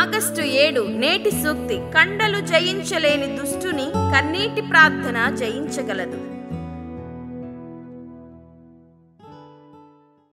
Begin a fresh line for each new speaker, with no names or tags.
August 7 నేటి సూక్తి. కండలు జయించలేని దుష్టుని కన్నీటి ప్రార్థన జయించగలదు.